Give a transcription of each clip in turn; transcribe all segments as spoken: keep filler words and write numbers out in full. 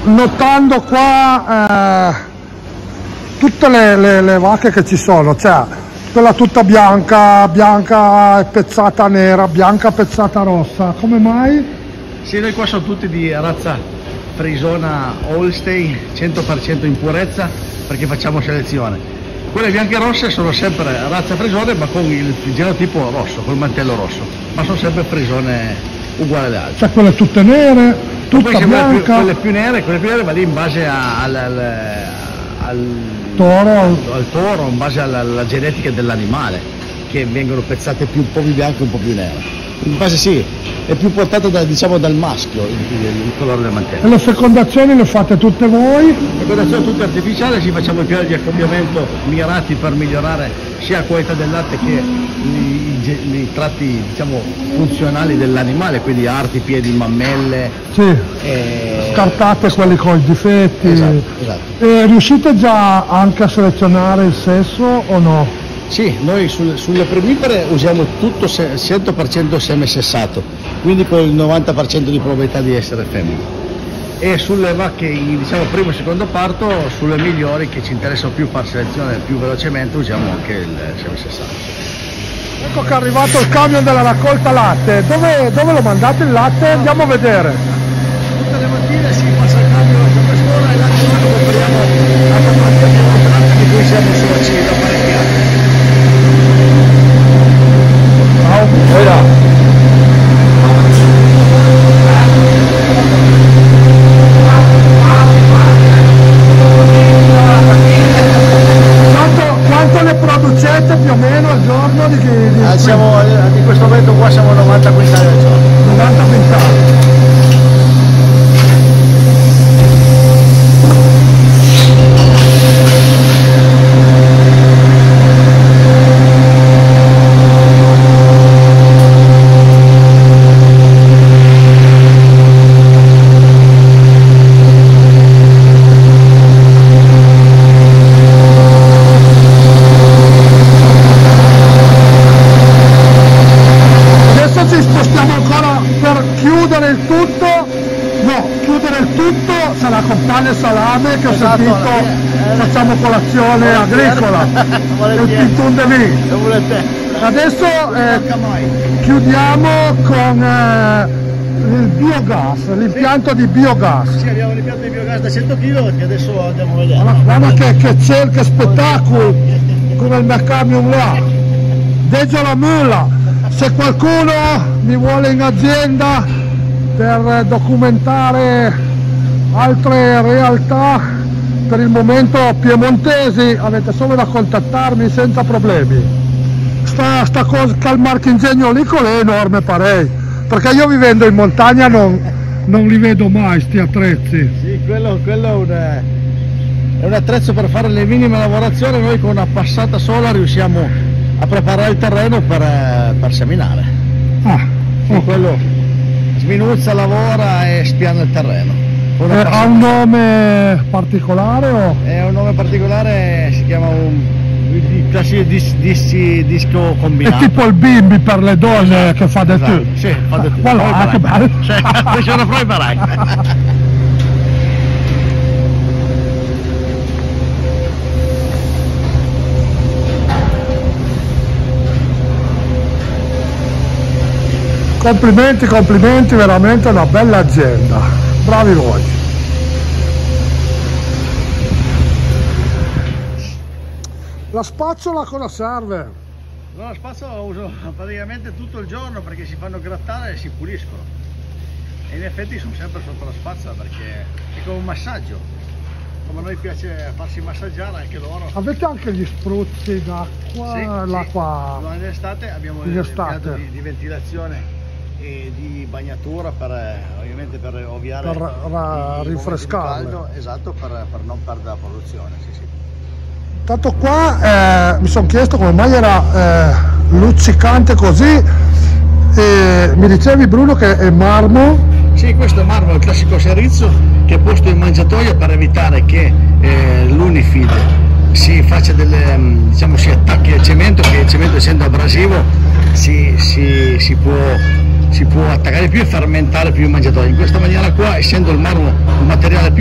notando qua eh, tutte le, le, le vacche che ci sono, cioè quella tutta bianca, bianca e pezzata nera, bianca pezzata rossa, come mai? Sì, noi qua sono tutti di razza frisona Holstein, cento per cento in purezza, perché facciamo selezione. Quelle bianche e rosse sono sempre razza frisone, ma con il genotipo rosso, col mantello rosso, ma sono sempre frisone uguali alle altre. Cioè quelle tutte nere, tutta poi bianca. Quelle più, quelle più nere, quelle più nere va lì in base a, al, al, al toro, al, al toro, in base alla, alla genetica dell'animale, che vengono pezzate più, un po' più bianche e un po' più nere. In base sì, è più portato da, diciamo, dal maschio il, il, il colore del mantello. E le fecondazioni le fate tutte voi? Le fecondazioni tutte artificiali, ci facciamo i piani di accoppiamento mirati per migliorare sia la qualità del latte che i, i, i tratti, diciamo, funzionali dell'animale, quindi arti, piedi, mammelle. Sì, e... scartate quelli con i difetti. Esatto, esatto. E riuscite già anche a selezionare il sesso o no? Sì, noi sul, sulle primipare usiamo tutto cento per cento seme sessato, quindi con il novanta per cento di probabilità di essere femmina. E sulle vacche in, diciamo, primo e secondo parto, sulle migliori che ci interessano più far selezione più velocemente, usiamo anche il seme sessato. Ecco che è arrivato il camion della raccolta latte. Dove, dove lo mandate il latte? Andiamo a vedere. Tutte le mattine si passa il camion a quest'ora e latte noi lo compriamo a campagna di cui siamo soci da parecchi anni. Quanto, quanto ne producete più o meno al giorno? Di, di, ah, siamo, in questo momento qua siamo a novanta quintali al giorno. novanta quintali. Pane e salame che ho esatto, sentito eh, facciamo colazione agricola il pintun de vin. Adesso eh, chiudiamo con eh, il biogas, l'impianto sì. di biogas. Sì, abbiamo l'impianto di biogas da cento chilogrammi che adesso andiamo a vedere. Guarda, guarda che, che c'è, che spettacolo come il mercamium là. Deggio la mulla, se qualcuno mi vuole in azienda per documentare altre realtà per il momento piemontesi, avete solo da contattarmi senza problemi. Sta, sta cosa, cal marchingegno lì con è enorme parei, perché io vivendo in montagna non, non li vedo mai sti attrezzi. Sì, quello, quello è, un, è un attrezzo per fare le minime lavorazioni. Noi con una passata sola riusciamo a preparare il terreno per, per seminare. Ah, sì, okay. Quello sminuzza, lavora e spiana il terreno. Eh, ha un nome particolare o? È un nome particolare, si chiama un classico dis, dis, disco combinato. È tipo il bimbi per le donne, esatto, che fa del esatto. tutto. Sì, fa del tutto. Voilà, ah, che bello. Sì, sono proprio barai. Complimenti, complimenti, veramente una bella azienda. Bravi voi. La spazzola cosa serve? No, la spazzola la uso praticamente tutto il giorno perché si fanno grattare e si puliscono. E in effetti sono sempre sotto la spazzola perché è come un massaggio. Come a noi piace farsi massaggiare anche loro. Avete anche gli spruzzi d'acqua? Sì, l'acqua. Sì. In estate abbiamo il piano di, di ventilazione e di bagnatura per ovviamente per ovviare per ra rinfrescare caldo, esatto, per, per non perdere la produzione. Sì, sì. Tanto qua eh, mi sono chiesto come mai era eh, luccicante così. E mi dicevi, Bruno, che è marmo? Sì, questo è marmo, il classico serrizzo che è posto in mangiatoia per evitare che eh, l'unifid si faccia delle, diciamo, si attacchi al cemento, che il cemento, essendo abrasivo, si, si, si può si può attaccare più e fermentare più in mangiatoia. In questa maniera qua, essendo il marmo un materiale più fresco,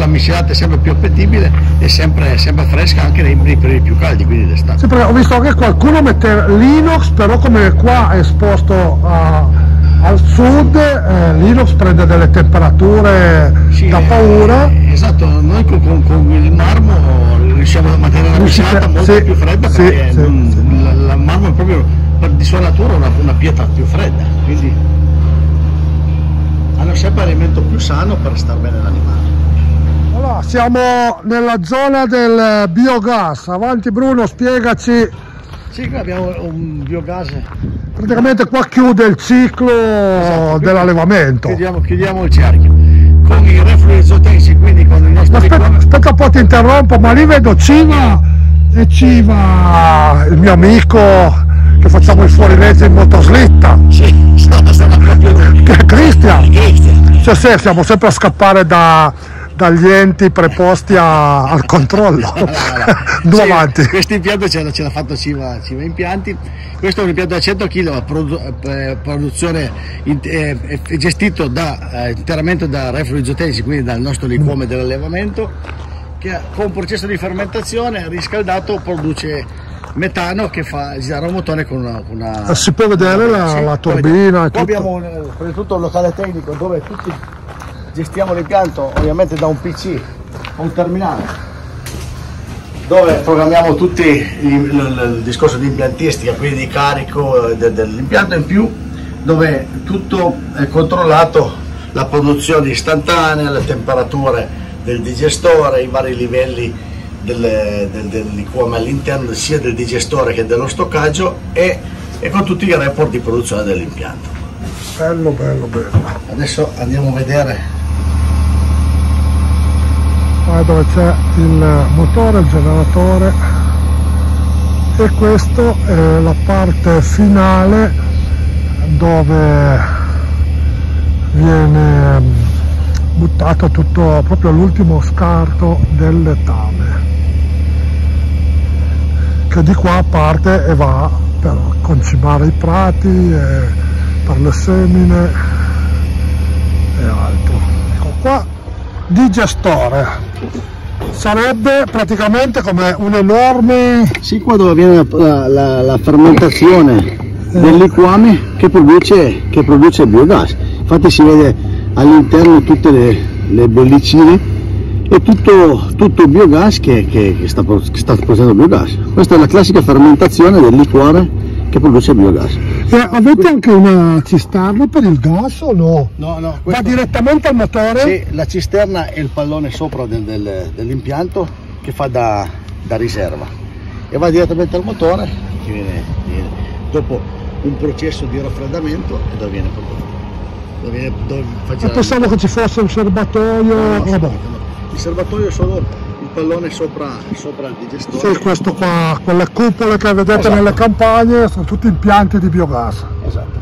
la miscelata è sempre più appetibile e sempre, sempre fresca anche nei, nei periodi più caldi, quindi d'estate. Sì, perché ho visto che qualcuno mette l'inox, però come qua è esposto a, al sud, eh, l'inox prende delle temperature sì, da paura. Eh, esatto, noi con, con, con il marmo riusciamo a mantenere la miscelata molto sì, più fredda sì, perché sì, non, sì. La, la marmo è proprio per di sua natura una, una pietra più fredda, quindi hanno sempre alimento più sano per star bene l'animale. Allora, siamo nella zona del biogas. Avanti Bruno, spiegaci. Sì, qui abbiamo un biogas. Praticamente qua chiude il ciclo esatto, dell'allevamento. Chiudiamo, chiudiamo il cerchio. Con i reflui isotensi, quindi con i nostri... Aspetta, aspetta un po', ti interrompo, ma lì vedo Civa e Civa, il mio amico, che facciamo il fuorilegge in motoslitta. Sì, sarà proprio lui. Cristian. Cristian. Cioè, sì, siamo sempre a scappare da... dagli enti preposti a, al controllo. Due sì, avanti. Questo impianto ce l'ha fatto Civa, Civa Impianti. Questo è un impianto da cento chilowatt, produ eh, produzione eh, gestito da, eh, interamente da reflui isotensi, quindi dal nostro liquame dell'allevamento, che con un processo di fermentazione riscaldato produce metano che fa girare un motore con una... una si può vedere la, sì, la turbina. Qua abbiamo un, tutto un locale tecnico dove tutti gestiamo l'impianto ovviamente da un P C o un terminale dove programmiamo tutti il, il, il discorso di impiantistica, quindi di carico de, dell'impianto, in più dove tutto è controllato, la produzione istantanea, le temperature del digestore, i vari livelli del, del, del liquame all'interno sia del digestore che dello stoccaggio e, e con tutti i report di produzione dell'impianto. Bello, bello, bello. Adesso andiamo a vedere dove c'è il motore, il generatore, e questa è la parte finale dove viene buttato tutto, proprio l'ultimo scarto del letame, che di qua parte e va per concimare i prati e per le semine e altro. Ecco qua, digestore. Sarebbe praticamente come un enorme... Sì, qua dove avviene la, la, la fermentazione eh. del liquame che produce, che produce biogas. Infatti si vede all'interno tutte le, le bollicine e tutto, tutto il biogas che, che, che, sta, che sta producendo biogas. Questa è la classica fermentazione del liquore che produce biogas. E avete anche una cisterna per il gas o no? No, no. Va direttamente al motore? Sì, la cisterna è il pallone sopra del, del, dell'impianto che fa da, da riserva e va direttamente al motore che viene, viene dopo un processo di raffreddamento e dove viene prodotto. Dove viene, dove fa girare. Pensavo che ci fosse un serbatoio. No, no, no. Il serbatoio è solo il pallone sopra, sopra il digestore. Sì, questo qua, quelle cupole che vedete esatto. nelle campagne sono tutti impianti di biogas. Esatto.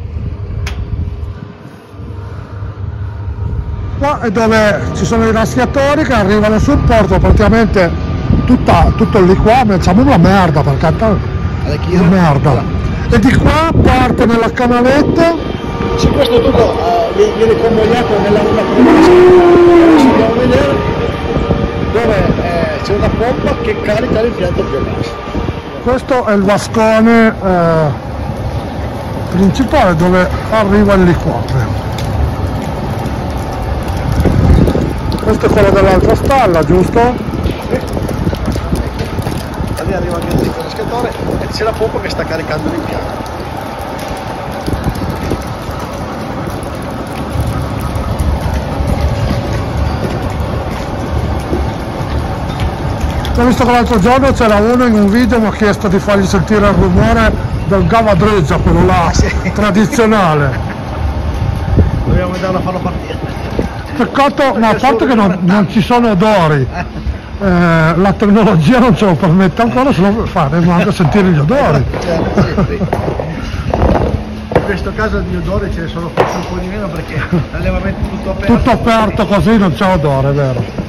Qua è dove ci sono i raschiatori che arrivano sul porto, praticamente tutta, tutto il liquame, diciamo una merda perché è una merda. E di qua parte nella canaletta. Sì, questo tutto uh, viene convogliato nella una adesso andiamo a vedere dove eh, c'è una pompa che carica l'impianto biogas. Questo è il vascone eh, principale dove arriva il liquame. Questo è quello dell'altra stalla, giusto? Sì. Da lì arriva anche il riscaldatore e c'è la pompa che sta caricando l'impianto. Ho visto che l'altro giorno c'era uno in un video mi ha chiesto di fargli sentire il rumore del gavadreggia, quello là, ah, sì. tradizionale. Dobbiamo andarlo a farlo partire. Peccato, ma a parte che non, non ci sono odori, eh, la tecnologia non ce lo permette ancora, se no faremo anche sentire gli odori. Certo, sì, sì. In questo caso di odori ce ne sono forse un po' di meno perché l'allevamento è tutto aperto. Tutto aperto così non c'è odore, vero?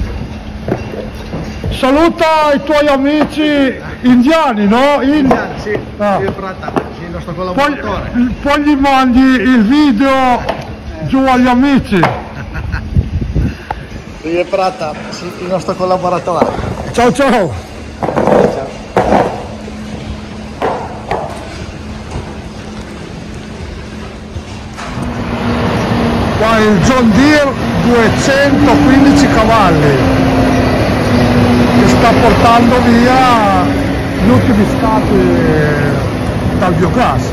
Saluta i tuoi amici indiani, no? In... Indiani, sì, ah. il Prata, sì, il nostro collaboratore. Poi, poi gli mandi il video giù agli amici. Lui è Prata, il nostro collaboratore. Ciao ciao! Qua il John Deere duecentoquindici cavalli che sta portando via gli ultimi stati dal biogas.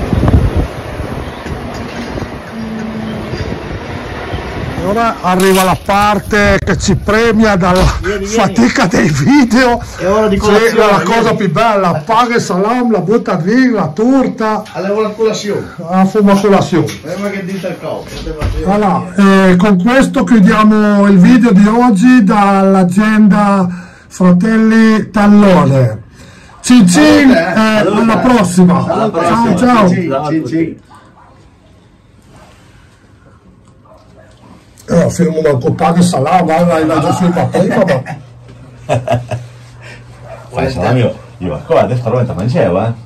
E ora arriva la parte che ci premia dalla vieni, fatica vieni. dei video. È ora di colazione, sì, la cosa vieni. più bella, paga il salam, la butta lì, la torta. Alla colazione. La fuma colazione. Che dite il copo. Allora, eh, con questo chiudiamo il video di oggi dall'azienda Fratelli Tallone. Cin cin, eh, alla prossima. Alla prossima. Ciao ciao. Cin cin. Eh, filmo una coppata di salam, vai, l'hai già filmato prima, ma... Guarda, salam io, io, guarda, adesso lo mangiavo, eh.